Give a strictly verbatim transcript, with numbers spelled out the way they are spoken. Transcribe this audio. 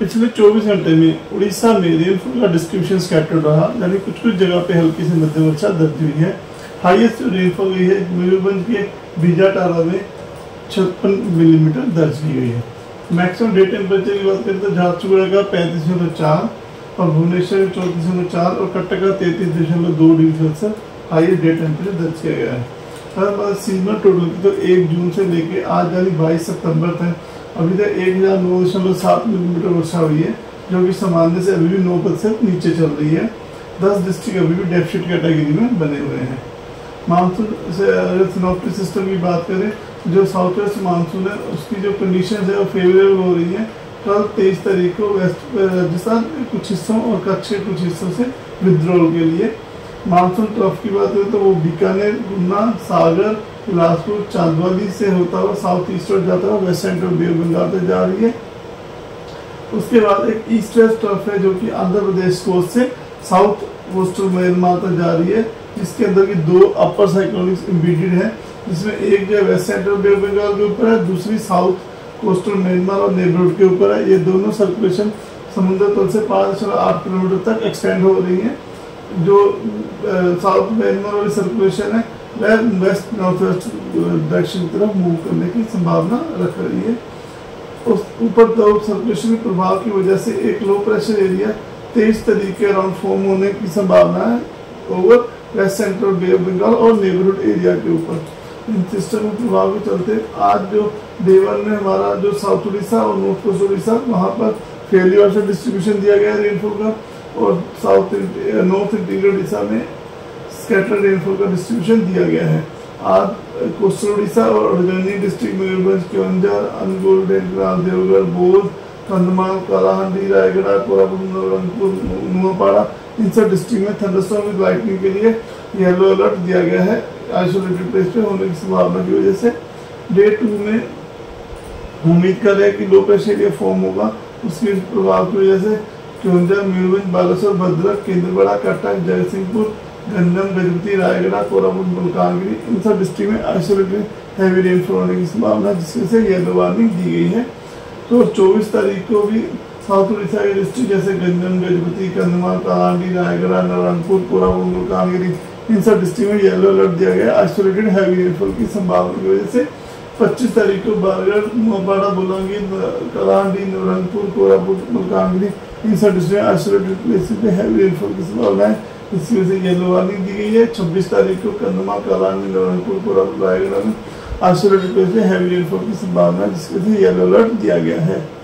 पिछले चौबीस घंटे में उड़ीसा में रेनफॉल का डिस्ट्रीब्यूशन स्कैटर्ड रहा, यानी कुछ कुछ जगह पे हल्की से मध्यम वर्षा दर्ज हुई है। हाईएस्ट रेनफॉल हुई है मयूरभंज के बीजाटाला में छप्पन मिलीमीटर दर्ज की गई है। मैक्सिमम डे टेम्परेचर की बात करें तो झारसुगुड़ा का पैंतीस दशमलव चार और भुवनेश्वर में चौंतीस दशमलव चार और कटक का तैंतीस दशमलव दो degree Celsius highest day temperature दर्ज किया गया है। हर बार सीजनल टोटल की तो एक जून से लेके आज यानी बाईस सितंबर तक अभी तक एक हजार नौ दशमलव सात मिलीमीटर वर्षा हुई है, जो कि सामान्य से अभी भी नौ प्रतिशत नीचे चल रही है। दस डिस्ट्रिक्ट अभी भी डेफिसिट कैटेगरी में बने हुए हैं। मानसून से अगर सिनोप्टिक सिस्टम की बात करें, जो साउथ वेस्ट मानसून है उसकी जो कंडीशन है वो फेवरेबल हो रही है। कल तेईस तारीख को वेस्ट राजस्थान के कुछ हिस्सों और कच्छ के कुछ हिस्सों से विद्रोह के लिए। मानसून ट्रफ की बात करें तो वो बीकानेर, गुना, सागर, बिलासपुर, चांदवाली से होता हुआ साउथ ईस्टवर्ड जाता हुआ west central bay of Bengal तक जा रही है। उसके बाद एक ईस्ट वेस्ट ट्रफ है जो कि आंध्र प्रदेश कोस्ट से साउथ कोस्टल म्यांमार तक जा रही है, जिसके अंदर की दो अपर साइक्लोनिक्स इम्बेडेड है, जिसमें एक जो है west central bay of Bengal के ऊपर है, दूसरी साउथ कोस्टल म्यांमार और नेबरहुड के ऊपर है। ये दोनों सर्कुलेशन समुद्र तल से पाँच दशमलव आठ किलोमीटर तक एक्सटेंड हो रही है। जो साउथ म्यांमार वाली सर्कुलेशन है वह वेस्ट नॉर्थ वेस्ट डायरेक्शन की तरफ मूव करने की संभावना रख रही है। उस ऊपर डाउन सर्कुलेशन के प्रभाव की वजह से एक लो प्रेशर एरिया तेईस तारीख के अराउंड फॉर्म होने की संभावना है over west central bay of Bengal और नेबरहुड एरिया के ऊपर। इन सिस्टम के प्रभाव के चलते आज जो डे वन में हमारा जो साउथ उड़ीसा और नॉर्थ वेस्ट उड़ीसा वहाँ पर फेयरली वर्षा डिस्ट्रीब्यूशन दिया गया है रेनफॉल का, और साउथ नॉर्थ इंटीरियर उड़ीसा में स्कैटर्ड रेनफॉल का डिस्ट्रीब्यूशन दिया गया है। आज कोस्टल उड़ीसा और अडगनी डिस्ट्रिक्ट मयूरभंज, केवंझर, अनुगुल, ढेंकनाल, देवगढ़, बौद्ध, कंधमाल, कालाहांडी, रायगढ़, कोरापुट, नवरंगपुर, नुआपाड़ा, इन सब डिस्ट्रिक्ट में थंडरस्टॉर्म विद लाइटनिंग के लिए येलो अलर्ट दिया गया है आइसोलेटेड प्लेस पे होने की संभावना की वजह से। डे टू में उम्मीद कर रहे हैं कि लो प्रेशर एरिया फॉर्म होगा, उसके प्रभाव की वजह से केवंझर, मयूरभंज, बालेश्वर, भद्रक, केंद्रपाड़ा, कटक, जगतसिंहपुर, गंजम, गजपति, रायगढ़, कोरापुट, मलकानगिरी, इन सब डिस्ट्रिक्ट में आइसोलेटेड हैवी रेनफॉल होने की संभावना, जिसमें से येलो वार्निंग दी गई है। तो चौबीस तारीख को भी साउथ उड़ीसा के डिस्ट्रिक्ट जैसे गंजम, गजपति, कंधमाल, कालाहांडी, रायगढ़, नवरंगपुर, कोरापुट, मलकानगिरी, इन सब डिस्ट्रिक्ट में येलो अलर्ट दिया गया आइसोलेटेड हैवी रेनफॉल की संभावना की वजह से। पच्चीस तारीख को बारगढ़, नुआपाड़ा, बोलांगीर, कालाहांडी, नवरंगपुर, कोरापुट, मलकानगिरी, इन सब डिस्ट्रिक्ट में आइसोलेटेड प्लेसेस पे हैवी रेनफॉल की संभावना है, इसकी वजह से येलो वार्निंग दी गई है। छब्बीस तारीख को कंधमाल, कालाहांडी, नवरंगपुर, कोरापुट, रायगढ़ में आइसोलेटेड प्लेस में हैवी रेनफॉल की संभावना है, जिसकी वजह से येलो अलर्ट दिया गया है।